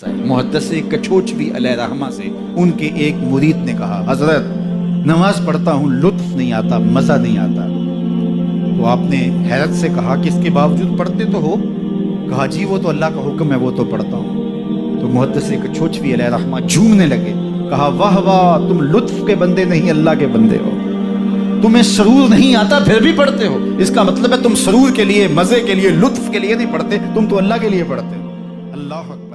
मुहद्दिस कछोचवी अलैहिर्रहमा से उनके एक मुरीद ने कहा, हजरत नमाज पढ़ता हूँ, लुत्फ नहीं आता, मजा नहीं आता। तो आपने हैरत से कहा कि इसके बावजूद पढ़ते तो हो? कहा जी वो तो अल्लाह का हुक्म है, वो तो पढ़ता हूँ। तो मुहद्दिस कछोचवी अलैहिर्रहमा झूमने लगे, कहा वाह वाह, तुम लुत्फ के बंदे नहीं अल्लाह के बंदे हो। तुम्हें सरूर नहीं आता फिर भी पढ़ते हो, इसका मतलब है तुम सरूर के लिए, मजे के लिए, लुत्फ के लिए नहीं पढ़ते, तुम तो अल्लाह के लिए पढ़ते हो। अल्लाह